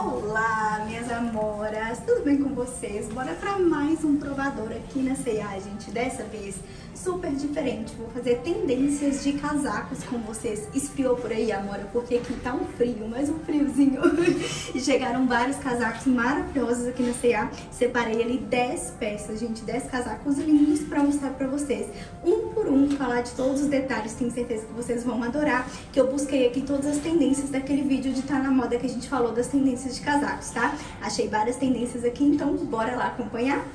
Olá, minhas amoras, tudo bem com vocês? Bora pra mais um provador aqui na C&A, gente. Dessa vez, super diferente. Vou fazer tendências de casacos com vocês. Espiou por aí, amora? Porque aqui tá um frio, mais um friozinho. E chegaram vários casacos maravilhosos aqui na C&A. Separei ali 10 peças, gente. 10 casacos lindos pra mostrar pra vocês. Um por um, falar de todos os detalhes. Tenho certeza que vocês vão adorar. Que eu busquei aqui todas as tendências daquele vídeo de Tá na Moda que a gente falou das tendências de casacos, tá? Achei várias tendências aqui, então bora lá acompanhar?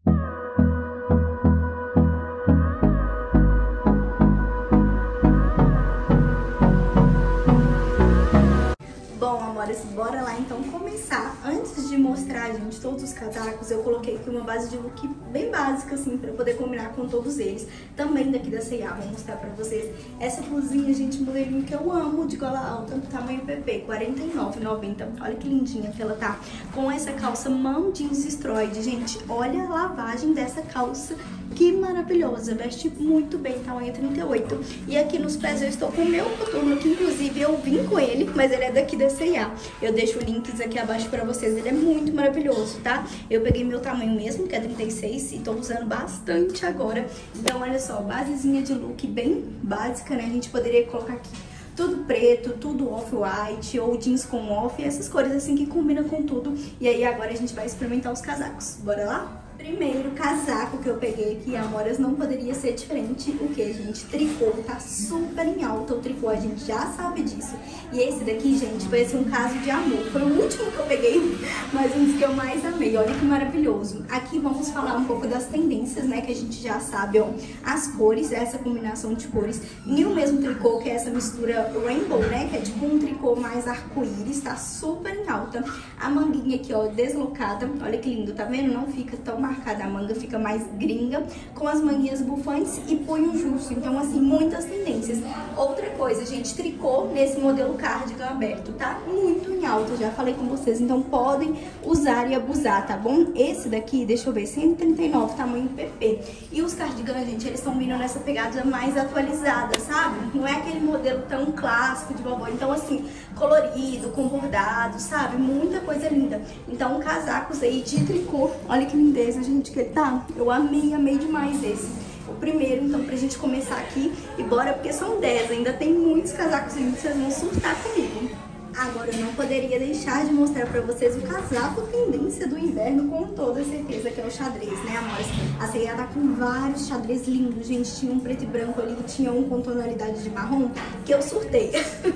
Bom, amores, bora lá então começar. Antes de mostrar, gente, todos os casacos, eu coloquei aqui uma base de look bem básica, assim, pra poder combinar com todos eles. Também daqui da C&A, vou mostrar pra vocês essa blusinha, gente, modelinho que eu amo, de gola alta, tamanho PP, R$ 49,90. Olha que lindinha que ela tá. Com essa calça mão jeans destroyed, gente, olha a lavagem dessa calça. Que maravilhosa, veste muito bem, tamanho 38. E aqui nos pés eu estou com o meu coturno, que inclusive eu vim com ele, mas ele é daqui da C&A. Eu deixo links aqui abaixo pra vocês, ele é muito maravilhoso, tá? Eu peguei meu tamanho mesmo, que é 36, e tô usando bastante agora. Então olha só, basezinha de look bem básica, né? A gente poderia colocar aqui tudo preto, tudo off-white, ou jeans com off, essas cores assim que combinam com tudo. E aí agora a gente vai experimentar os casacos. Bora lá? Primeiro casaco que eu peguei aqui, amoras, não poderia ser diferente. O que, gente? Tricô, tá super em alta o tricô, a gente já sabe disso. E esse daqui, gente, foi assim, um caso de amor. Foi o último que eu peguei, mas um dos que eu mais amei. Olha que maravilhoso. Aqui vamos falar um pouco das tendências, né, que a gente já sabe, ó. As cores, essa combinação de cores. E o mesmo tricô, que é essa mistura rainbow, né, que é tipo um tricô mais arco-íris, tá super em alta. A manguinha aqui, ó, deslocada. Olha que lindo, tá vendo? Não fica tão marcada, a manga fica mais gringa, com as manguinhas bufantes e punho justo. Então, assim, muitas tendências. Outra coisa, gente, tricô nesse modelo cardigan aberto, tá? Muito em alta, já falei com vocês, então podem usar e abusar, tá bom? Esse daqui, deixa eu ver, 139, tamanho PP. E os cardigans, gente, eles estão vindo nessa pegada mais atualizada, sabe? Não é aquele modelo tão clássico de vovó. Então, assim, colorido, com bordado, sabe? Muita coisa linda. Então, casacos aí de tricô, olha que lindeza, gente, que ele tá. Eu amei demais esse. O primeiro, então, pra gente começar aqui. E bora, porque são 10, ainda tem muitos casacos lindos, vocês vão surtar comigo. Agora, eu não poderia deixar de mostrar pra vocês o casaco tendência do inverno, com toda certeza, que é o xadrez, né, amores? A C&A tá com vários xadrez lindos, gente. Tinha um preto e branco ali, tinha um com tonalidade de marrom, que eu surtei.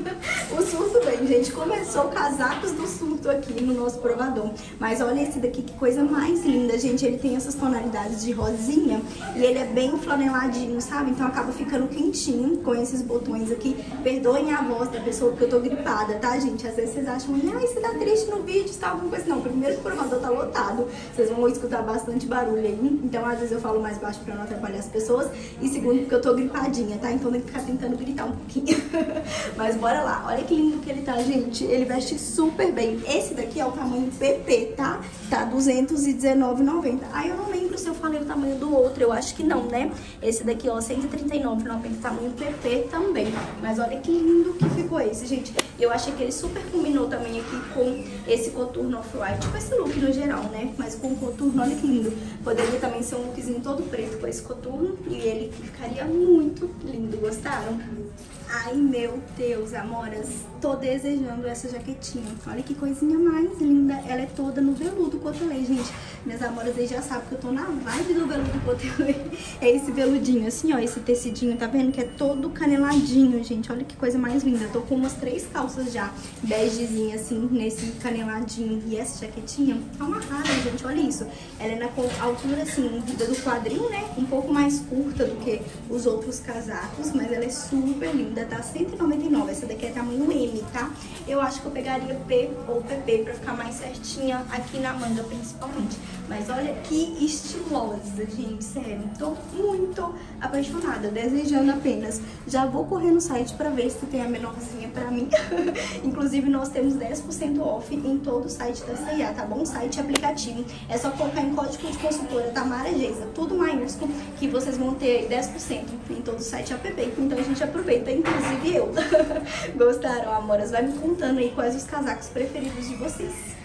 O surto bem, gente. Começou casacos do surto aqui no nosso provador. Mas olha esse daqui, que coisa mais linda, gente. Ele tem essas tonalidades de rosinha e ele é bem flaneladinho, sabe? Então acaba ficando quentinho com esses botões aqui. Perdoem a voz da pessoa, porque eu tô gripada, tá, gente? Às vezes vocês acham, ai, você tá triste no vídeo, tá alguma coisa. Não, primeiro que o provador tá lotado, vocês vão escutar bastante barulho aí. Então, às vezes eu falo mais baixo pra não atrapalhar as pessoas. E segundo, porque eu tô gripadinha, tá? Então tem que ficar tentando gritar um pouquinho. Mas bora lá, olha que lindo que ele tá, gente. Ele veste super bem. Esse daqui é o tamanho PP, tá? Tá R$ 219,90. Ai, eu não lembro se eu falei o tamanho do outro, eu acho que não, né? Esse daqui, ó, R$ 139,90, tamanho PP também. Mas olha que lindo que ficou esse, gente. Eu achei que ele super combinou também aqui com esse coturno off-white, com esse look no geral, né? Mas com o coturno, olha que lindo. Poderia também ser um lookzinho todo preto com esse coturno e ele ficaria muito lindo. Gostaram? Ai, meu Deus, amoras, tô desejando essa jaquetinha. Olha que coisinha mais linda. Ela é toda no veludo cotelê, gente. Minhas amoras aí já sabem que eu tô na vibe do veludo cotelê. É esse veludinho assim, ó, esse tecidinho, tá vendo? Que é todo caneladinho, gente. Olha que coisa mais linda. Tô com umas 3 calças já, begezinha assim, nesse caneladinho. E essa jaquetinha tá uma rara, gente, olha isso. Ela é na altura, assim, do quadril, né? Um pouco mais curta do que os outros casacos, mas ela é super linda. Tá R$199, essa daqui é tamanho M, tá? Eu acho que eu pegaria P ou PP pra ficar mais certinha aqui na manga, principalmente. Mas olha que estilosa, gente, sério. Tô muito apaixonada, desejando apenas. Já vou correr no site pra ver se tem a menorzinha pra mim. Inclusive, nós temos 10% off em todo o site da C&A, tá bom? Site e aplicativo. É só colocar em código de consultora Tamara Geisa, tudo maiúsculo, que vocês vão ter 10% em todo o site app. Então a gente aproveita, inclusive eu. Gostaram, amoras? Vai me contando aí quais os casacos preferidos de vocês.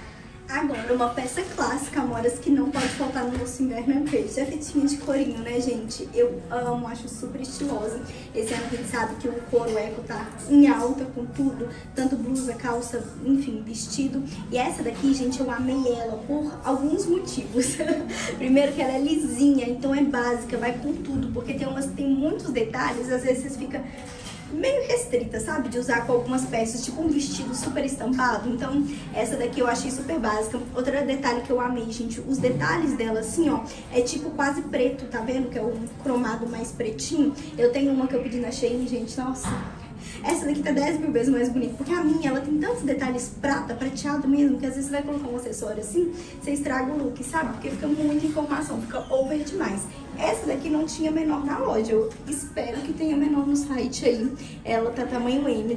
Agora, uma peça clássica, amoras, que não pode faltar no nosso inverno é peixe. É fitinha de corinho, né, gente? Eu amo, acho super estilosa. Esse ano a gente sabe que o couro eco tá em alta com tudo. Tanto blusa, calça, enfim, vestido. E essa daqui, gente, eu amei ela por alguns motivos. Primeiro que ela é lisinha, então é básica, vai com tudo. Porque tem muitos detalhes, às vezes vocês ficam meio restrita, sabe? De usar com algumas peças, tipo um vestido super estampado. Então, essa daqui eu achei super básica. Outro detalhe que eu amei, gente, os detalhes dela, assim, ó, é tipo quase preto, tá vendo? Que é um cromado mais pretinho. Eu tenho uma que eu pedi na Shein, gente, nossa. Essa daqui tá 10 mil vezes mais bonita, porque a minha, ela tem tantos detalhes prata, prateado mesmo, que às vezes você vai colocar um acessório assim, você estraga o look, sabe? Porque fica muita informação, fica over demais. Essa daqui não tinha menor na loja, eu espero que tenha menor no site aí. Ela tá tamanho M,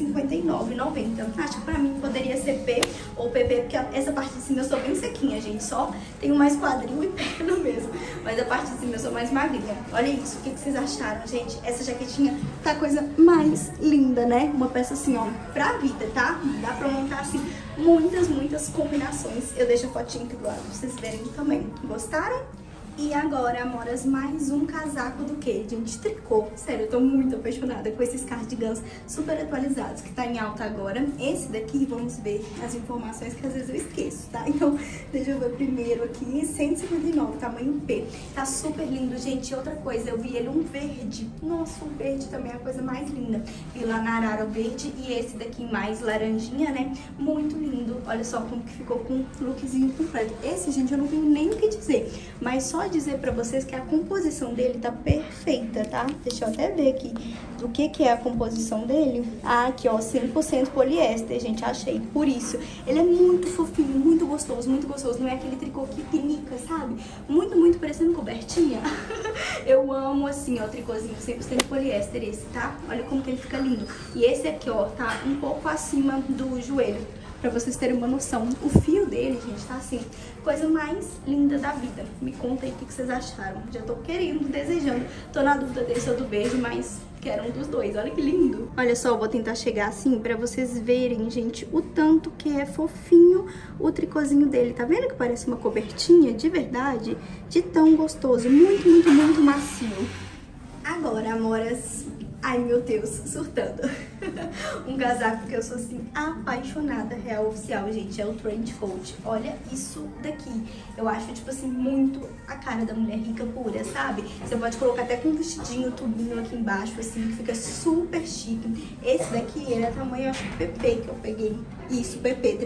R$259,90. Acho que pra mim poderia ser P ou PP, porque essa parte de cima eu sou bem sequinha, gente. Só tenho mais quadril e perna mesmo, mas a parte de cima eu sou mais magrinha. Olha isso, o que vocês acharam, gente? Essa jaquetinha tá a coisa mais linda, né? Uma peça assim, ó, pra vida, tá? Dá pra montar, assim, muitas combinações. Eu deixo a fotinha aqui do lado pra vocês verem também. Gostaram? E agora, amoras, mais um casaco do quê? Gente, tricô. Sério, eu tô muito apaixonada com esses cardigans super atualizados, que tá em alta agora. Esse daqui, vamos ver as informações que às vezes eu esqueço, tá? Então, deixa eu ver primeiro aqui, 159, tamanho P. Tá super lindo, gente. Outra coisa, eu vi ele um verde. Nossa, o verde também é a coisa mais linda. Vi lá na Arara o verde e esse daqui mais laranjinha, né? Muito lindo. Olha só como que ficou com um lookzinho completo. Esse, gente, eu não tenho nem o que dizer, mas só dizer pra vocês que a composição dele tá perfeita, tá? Deixa eu até ver aqui o que é a composição dele. Ah, aqui, ó, 100% poliéster, gente, achei. Por isso, ele é muito fofinho, muito gostoso, muito gostoso. Não é aquele tricô que pinica, sabe? Muito parecendo cobertinha. Eu amo, assim, ó, tricôzinho 100% poliéster esse, tá? Olha como que ele fica lindo. E esse aqui, ó, tá um pouco acima do joelho, pra vocês terem uma noção. O fio dele, gente, tá assim, coisa mais linda da vida. Me conta aí o que vocês acharam. Já tô querendo, desejando. Tô na dúvida desse ou do beijo, mas quero um dos dois. Olha que lindo. Olha só, eu vou tentar chegar assim pra vocês verem, gente, o tanto que é fofinho o tricôzinho dele. Tá vendo que parece uma cobertinha? De verdade, de tão gostoso. Muito macio. Agora, amoras... Ai, meu Deus, surtando. Um casaco que eu sou, assim, apaixonada, real oficial, gente, é o trench coat. Olha isso daqui. Eu acho, tipo assim, muito a cara da mulher rica pura, sabe? Você pode colocar até com um vestidinho, tubinho aqui embaixo, assim, que fica super chique. Esse daqui, ele é tamanho, acho que PP que eu peguei. Isso, PP,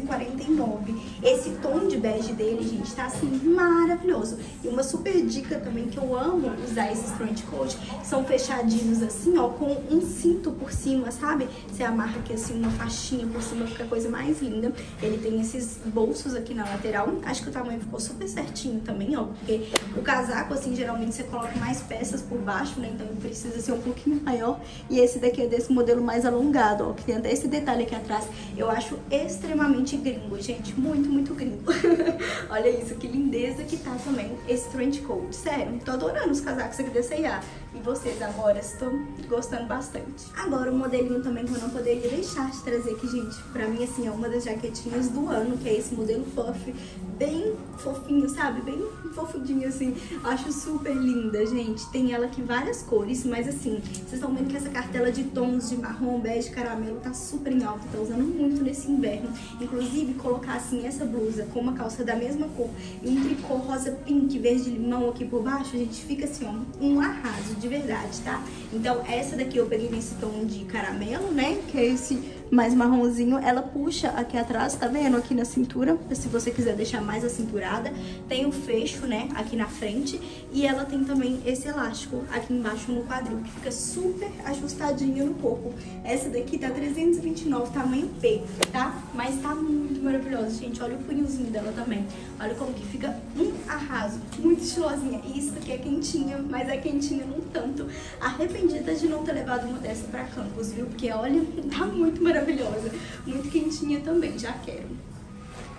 349. Esse tom de bege dele, gente, tá, assim, maravilhoso. E uma super dica também, que eu amo usar esses trench coat, são fechadinhos, assim, ó, com um cinto por cima, sabe? Você amarra aqui, assim, uma faixinha por cima, fica a coisa mais linda. Ele tem esses bolsos aqui na lateral. Acho que o tamanho ficou super certinho também, ó, porque o casaco, assim, geralmente você coloca mais peças por baixo, né? Então precisa ser um pouquinho maior. E esse daqui é desse modelo mais alongado, ó, que tem até esse detalhe aqui atrás. Eu acho extremamente gringo, gente, muito gringo. Olha isso, que lindeza que tá também esse trench coat. Sério, tô adorando os casacos aqui da C&A. E vocês agora estão gostando bastante. Agora, um modelinho também que eu não poderia deixar de trazer aqui, gente, pra mim, assim, é uma das jaquetinhas do ano, que é esse modelo puff, bem fofinho, sabe? Bem fofudinho, assim. Acho super linda, gente. Tem ela aqui várias cores, mas assim, vocês estão vendo que essa cartela de tons de marrom, bege, caramelo tá super em alta, tá usando muito nesse inverno. Inclusive, colocar assim essa blusa com uma calça da mesma cor e um tricô rosa pink, verde limão aqui por baixo, gente, fica assim, ó, um arraso de verdade, tá? Então, essa daqui eu peguei nesse tom de caramelo, né? Que é esse mais marronzinho. Ela puxa aqui atrás, tá vendo? Aqui na cintura, se você quiser deixar mais acinturada. Tem o fecho, né? Aqui na frente. E ela tem também esse elástico aqui embaixo no quadril, que fica super ajustadinho no corpo. Essa daqui tá 329, tamanho P, tá? Mas tá muito maravilhosa, gente. Olha o punhozinho dela também. Olha como que fica um arraso. Muito estilosinha. E isso aqui é quentinha, mas é quentinha num tanto. Arrependida de não ter levado uma dessa pra campus, viu? Porque, olha, tá muito maravilhosa. Muito quentinha também, já quero.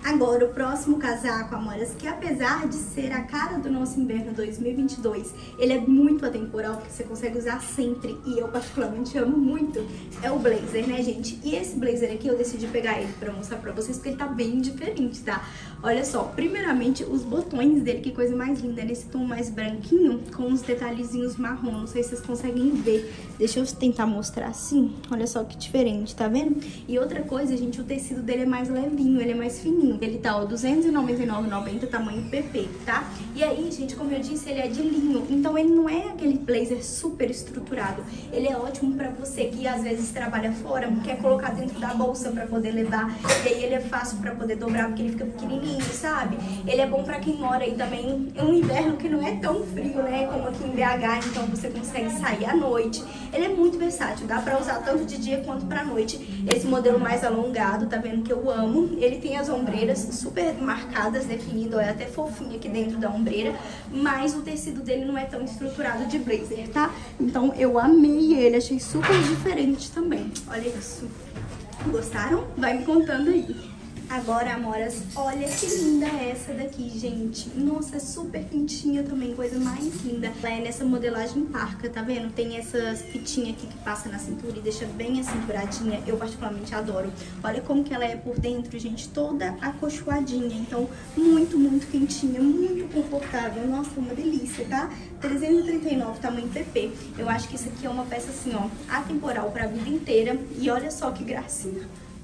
Agora, o próximo casaco, amoras, que apesar de ser a cara do nosso inverno 2022, ele é muito atemporal, porque você consegue usar sempre, e eu particularmente amo muito, é o blazer, né, gente? E esse blazer aqui, eu decidi pegar ele pra mostrar pra vocês, porque ele tá bem diferente, tá? Olha só, primeiramente, os botões dele, que coisa mais linda, nesse tom mais branquinho, com uns detalhezinhos marrom, não sei se vocês conseguem ver. Deixa eu tentar mostrar assim, olha só que diferente, tá vendo? E outra coisa, gente, o tecido dele é mais levinho, ele é mais fininho. Ele tá, ó, R$299,90, tamanho PP, tá? E aí, gente, como eu disse, ele é de linho, então ele não é aquele blazer super estruturado. Ele é ótimo pra você que às vezes trabalha fora, quer colocar dentro da bolsa pra poder levar, e aí ele é fácil pra poder dobrar, porque ele fica pequenininho, sabe? Ele é bom pra quem mora aí também em um inverno que não é tão frio, né, como aqui em BH, então você consegue sair à noite. Ele é muito versátil, dá pra usar tanto de dia quanto pra noite. Esse modelo mais alongado, tá vendo que eu amo? Ele tem as ombreiras super marcadas, definido, é até fofinho aqui dentro da ombreira, mas o tecido dele não é tão estruturado de blazer, tá? Então eu amei ele, achei super diferente também. Olha isso. Gostaram? Vai me contando aí. Agora, amoras, olha que linda essa daqui, gente. Nossa, é super quentinha também, coisa mais linda. Ela é nessa modelagem parca, tá vendo? Tem essas fitinhas aqui que passa na cintura e deixa bem acinturadinha. Eu particularmente adoro. Olha como que ela é por dentro, gente, toda acolchoadinha. Então, muito, muito quentinha, muito confortável. Nossa, uma delícia, tá? R$339, tamanho PP. Eu acho que isso aqui é uma peça assim, ó, atemporal pra vida inteira. E olha só que gracinha.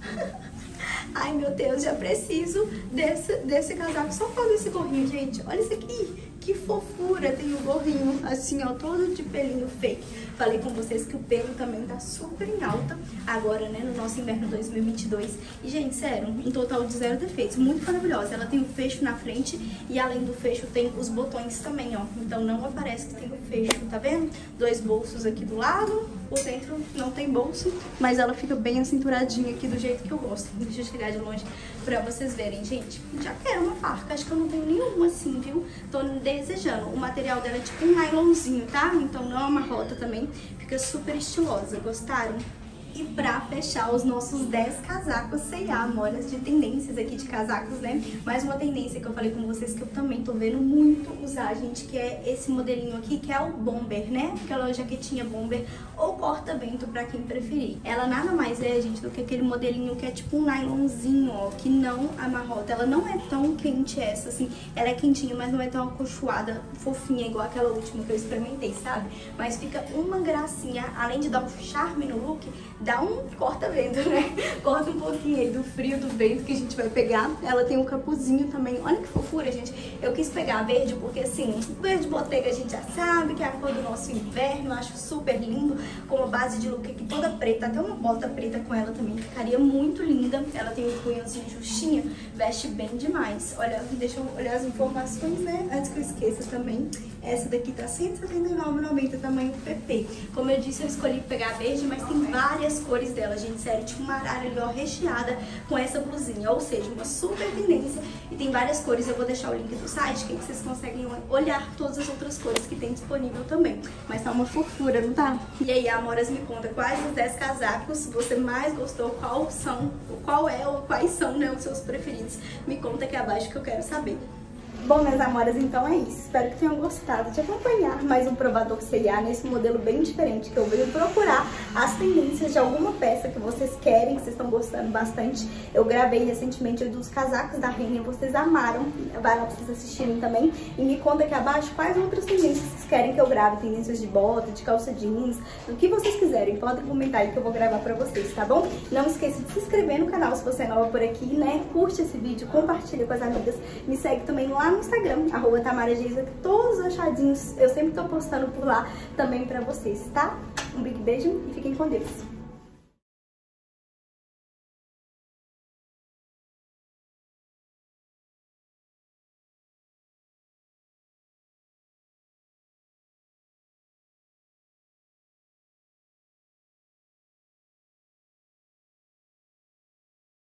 Ai, meu Deus, já preciso desse casaco. Só falta esse gorrinho, gente. Olha isso aqui. Que fofura. Tem o gorrinho assim, ó, todo de pelinho fake. Falei com vocês que o pelo também tá super em alta agora, né, no nosso inverno 2022. E, gente, sério, um total de 0 defeitos. Muito maravilhosa. Ela tem o fecho na frente e, além do fecho, tem os botões também, ó. Então, não aparece que tem o fecho, tá vendo? 2 bolsos aqui do lado. Por dentro não tem bolso, mas ela fica bem acinturadinha aqui do jeito que eu gosto. Deixa eu chegar de longe pra vocês verem, gente. Já quero uma parca, acho que eu não tenho nenhuma assim, viu? Tô desejando. O material dela é tipo um nylonzinho, tá? Então não é uma rota também, fica super estilosa. Gostaram? E pra fechar os nossos 10 casacos C&A, amoras, de tendências aqui de casacos, né? Mais uma tendência que eu falei com vocês que eu também tô vendo muito usar, gente, que é esse modelinho aqui, que é o bomber, né? Aquela jaquetinha bomber ou corta-vento pra quem preferir. Ela nada mais é, gente, do que aquele modelinho que é tipo um nylonzinho, ó, que não amarrota. Ela não é tão quente essa, assim, ela é quentinha, mas não é tão acolchoada, fofinha, igual aquela última que eu experimentei, sabe? Mas fica uma gracinha, além de dar um charme no look, dá um corta-vento, né? Corta um pouquinho aí do frio, do vento que a gente vai pegar. Ela tem um capuzinho também. Olha que fofura, gente. Eu quis pegar verde porque, assim, verde botega a gente já sabe que é a cor do nosso inverno. Eu acho super lindo. Com uma base de look aqui toda preta. Até uma bota preta com ela também ficaria muito linda. Ela tem um punhozinho justinha. Veste bem demais. Olha, deixa eu olhar as informações, né? Antes que eu esqueça também. Essa daqui tá R$179,90, tamanho PP. Como eu disse, eu escolhi pegar verde, mas tem várias cores dela, gente, sério, tipo uma arara ali, ó, recheada com essa blusinha, ou seja, uma super tendência e tem várias cores. Eu vou deixar o link do site, que vocês conseguem olhar todas as outras cores que tem disponível também, mas tá uma fofura, não tá? E aí, amoras, me conta quais os 10 casacos você mais gostou, quais são, né, os seus preferidos. Me conta aqui abaixo que eu quero saber. Bom, minhas amoras, então é isso. Espero que tenham gostado de acompanhar mais um provador C&A nesse modelo bem diferente, que eu venho procurar as tendências de alguma peça que vocês querem, que vocês estão gostando bastante. Eu gravei recentemente dos casacos da Renner, vocês amaram. Vai lá pra vocês assistirem também. E me conta aqui abaixo quais outras tendências vocês querem que eu grave. Tendências de bota, de calça jeans, o que vocês quiserem. Podem comentar aí que eu vou gravar pra vocês, tá bom? Não esqueça de se inscrever no canal se você é nova por aqui, né? Curte esse vídeo, compartilha com as amigas. Me segue também lá no Instagram, @TamaraGeisa, que todos os achadinhos eu sempre tô postando por lá também pra vocês, tá? Um big beijo e fiquem com Deus.